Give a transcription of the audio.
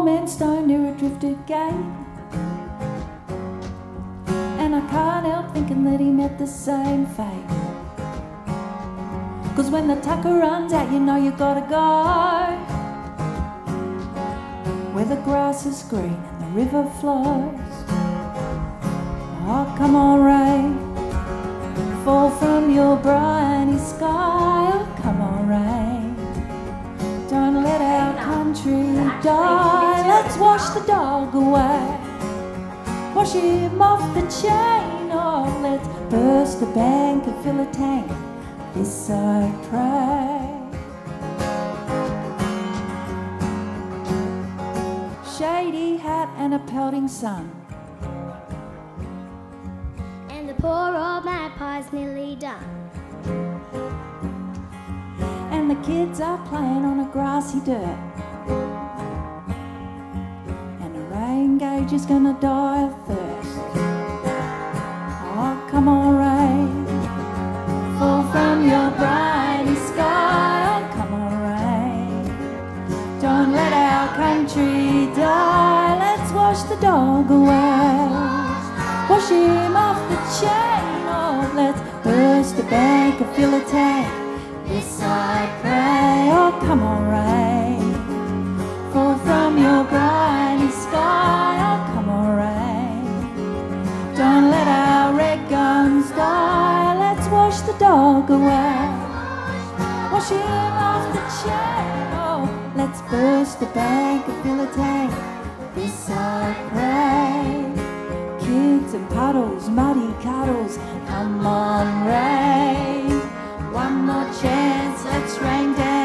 man's stone near a drifted gate. And I can't help thinking that he met the same fate. 'Cause when the tucker runs out, you know you gotta go where the grass is green and the river flows. Oh, come on, rain, fall from your briny sky. Oh, come on, rain, don't let our country die. Let's wash the dog away, wash him off the chain. Oh, let's burst the bank and fill a tank, this I pray. Shady hat and a pelting sun, and the poor old magpie's nearly done. And the kids are playing on a grassy dirt, and the rain gauge is gonna die of thirst. Oh, come on, rain, fall from your briny sky. Oh, come on, rain, don't let our country die. Let's wash the dog away, wash him off the chain. Oh, let's burst the bank and fill a tank, this I pray. Oh, come on, rain, fall from your briny sky. Oh, come on, rain, don't let our red guns die. Let's wash the dog away, wash him off the chain. Oh, let's burst the bank and fill a tank, this I pray. Kids and puddles, muddy cuddles, come on, rain, one more chance, let's rain down.